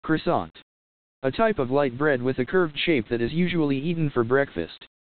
Croissant. A type of light bread with a curved shape that is usually eaten for breakfast.